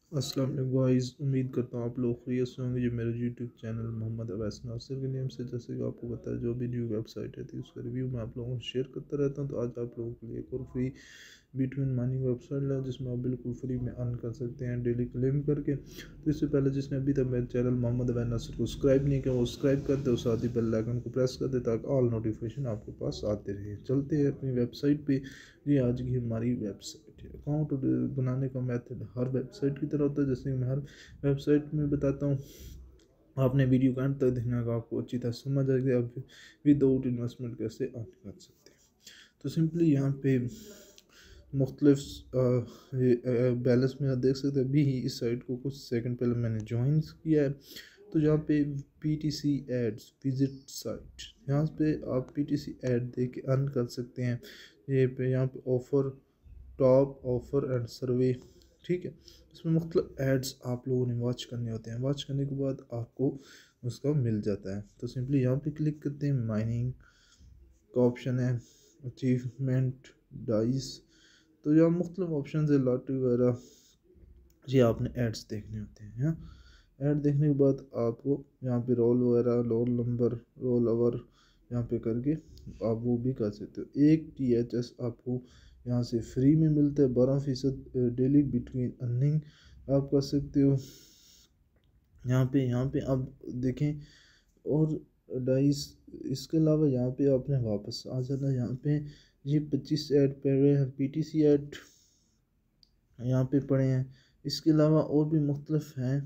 अस्सलाम वालेकुम गाइस, उम्मीद करता हूँ आप लोग खैरियत से होंगे। जो मेरे यूट्यूब चैनल मोहम्मद अवैस नासिर के नेम से, जैसे कि आपको पता है, जो भी न्यू वेबसाइट है थी उसका रिव्यू मैं आप लोगों को शेयर करता रहता हूँ। तो आज आप लोगों के लिए एक और फ्री बिटवीन माइनिंग वेबसाइट है जिसमें आप बिल्कुल फ्री में अर्न कर सकते हैं डेली क्लेम करके। तो इससे पहले जिसने अभी तक मेरे चैनल मोहम्मद अवैस नासिर को सब्सक्राइब नहीं किया वो सब्सक्राइब कर दे और साथ ही बेल आइकन को प्रेस कर दे ताकि ऑल नोटिफिकेशन आपके पास आते रहे। चलते हैं अपनी वेबसाइट पे। ये आज की हमारी वेबसाइट है। अकाउंट बनाने का मेथड हर वेबसाइट की तरह होता है, जैसे कि मैं हर वेबसाइट में बताता हूँ। आपने वीडियो का अंत तक देखना का आपको अच्छी तरह समझ आ गया आप विदाउट इन्वेस्टमेंट कैसे अर्न कर सकते हैं। तो सिंपली यहाँ पे मुख्तलिफ बैलेंस में आप देख सकते हैं। अभी ही इस साइट को कुछ सेकंड पहले मैंने ज्वाइन किया है। तो यहाँ पे PTC एड्स विजिट साइट, यहाँ पे आप PTC ऐड दे के अर्न कर सकते हैं। ये पे यहाँ पे offer, top offer and survey, ठीक है। इसमें मुख्तलिफ एड्स आप लोगों ने वॉच करने होते हैं। वॉच करने के बाद आपको उसका मिल जाता है। तो सिंपली यहाँ पे क्लिक करते हैं। माइनिंग का ऑप्शन है, अचीवमेंट, डाइस। तो यहाँ मुख्तलिफ ऑप्शन है, लॉटरी वगैरह। ये आपने एड्स देखने होते हैं। यहाँ ऐड देखने के बाद आपको यहाँ पे रोल वगैरह, रोल नंबर, रोल आवर यहाँ पे करके आप वो भी कर सकते हो। एक THS आपको यहाँ से फ्री में मिलता है। 12% डेली बिटवीन अर्निंग आप कर सकते हो। यहाँ पे आप देखें। और डाइस, इसके अलावा यहाँ पे आपने वापस आ जाना। यहाँ पे ये 25 ऐड पड़े हैं, PTC ऐड यहाँ पे पड़े हैं। इसके अलावा और भी मुख्तलिफ हैं।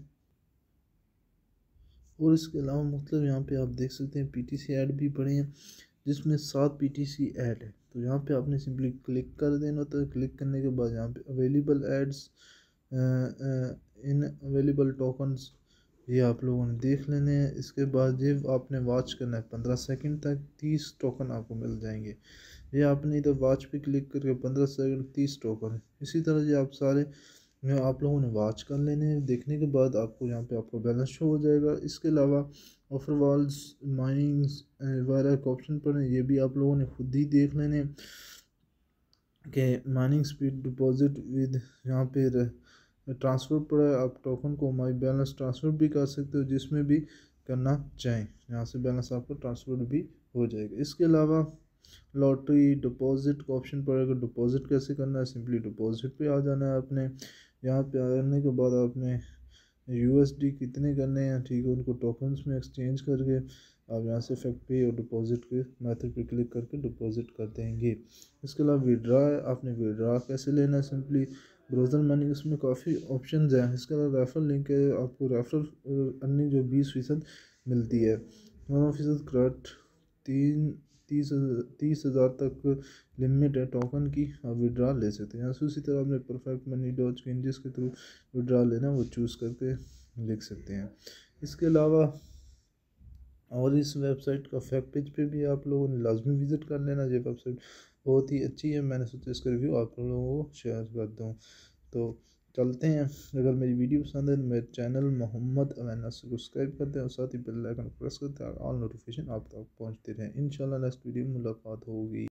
और इसके अलावा मुख्तलिफ यहाँ पे आप देख सकते हैं PTC ऐड भी पड़े हैं, जिसमें 7 PTC ऐड है। तो यहाँ पे आपने सिंपली क्लिक कर देना। तो क्लिक करने के बाद यहाँ पे available ads, in available tokens, ये आप लोगों ने देख लेने हैं। इसके बाद ये आपने वॉच करना है 15 सेकंड तक, 30 टोकन आपको मिल जाएंगे। ये आपने इधर वॉच पे क्लिक करके 15 सेकंड 30 टोकन, इसी तरह ये आप सारे आप लोगों ने वॉच कर लेने हैं। देखने के बाद आपको यहाँ पे आपको बैलेंस शो हो जाएगा। इसके अलावा ऑफर वॉल्स, माइनिंग्स वगैरह के ऑप्शन पर ये भी आप लोगों ने खुद ही देख लेने कि माइनिंग स्पीड, डिपॉजिट विद, यहाँ पे ट्रांसफ़र पड़ा है। आप टोकन को माई बैलेंस ट्रांसफ़र भी कर सकते हो, जिसमें भी करना चाहें। यहाँ से बैलेंस आपको ट्रांसफ़र भी हो जाएगा। इसके अलावा लॉटरी डिपॉजिट का ऑप्शन पड़ेगा। डिपॉजिट कैसे करना है, सिंपली डिपॉजिट पे आ जाना है आपने। यहाँ पे आने के बाद आपने USD कितने करने हैं, ठीक है, उनको टोकन्स में एक्सचेंज करके आप यहाँ से इफेक्ट पे और डिपॉजिट के मेथड पे क्लिक करके डिपॉजिट कर देंगे। इसके अलावा विड्रा है, आपने विड्रा कैसे लेना है, सिंपली ब्राउज़र मनी, इसमें काफ़ी ऑप्शन हैं। इसके अलावा रेफरल लिंक है, आपको रेफरल अर्निंग जो 20% मिलती है। 9% क्रेडिट, तीन तीस तीस हज़ार तक लिमिट है टोकन की, आप विड्रा ले सकते हैं। यहाँ से उसी तरह आपने परफेक्ट मनी, डॉज चेंजेस के थ्रू विड्रा लेना वो चूज़ करके लिख सकते हैं। इसके अलावा और इस वेबसाइट का फैक्ट पेज पे भी आप लोगों ने लाजमी विज़िट कर लेना। ये वेबसाइट बहुत ही अच्छी है, मैंने सोचा इसका रिव्यू आप लोगों को शेयर कर दूँ। तो चलते हैं। अगर मेरी वीडियो पसंद है तो मेरे चैनल मोहम्मद अवैस नासिर को सब्सक्राइब कर दें और साथ ही बेल आइकन प्रेस कर दें, ऑल नोटिफिकेशन आप तक पहुँचते रहें। इंशाल्लाह नेक्स्ट वीडियो में मुलाकात होगी।